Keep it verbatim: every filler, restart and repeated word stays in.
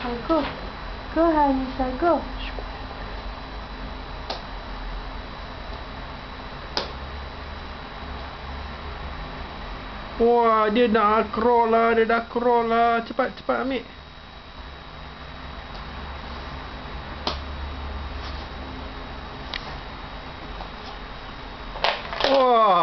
Go. Go, Hani, go. Wah, dia nak crawl lah, dia dah crawl lah. Cepat, cepat ambil. Wah.